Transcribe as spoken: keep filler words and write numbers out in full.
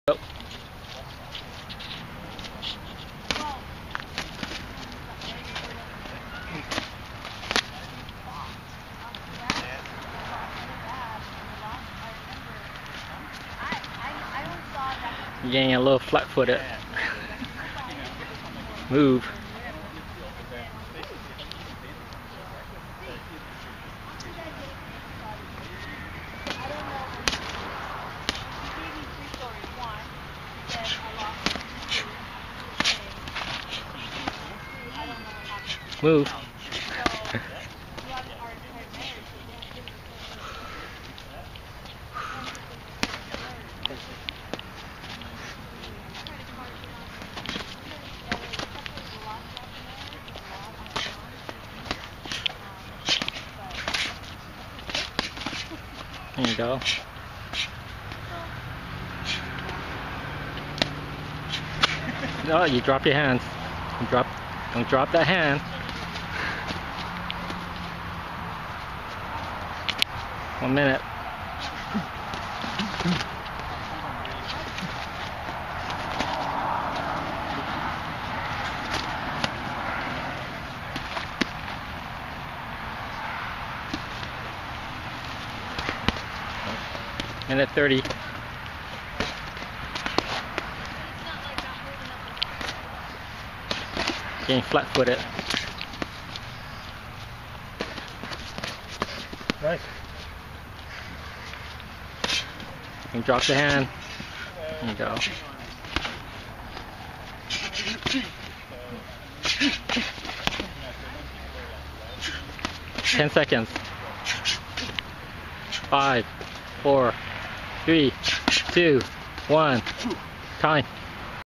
Oh. You're getting a little flat-footed. Move. Move. There you go. No, you drop your hands. You drop, don't drop that hand. One minute. Minute thirty. Getting flat-footed. Nice. And drop the hand. There you go. Ten seconds. Five, four, three, two, one. Time.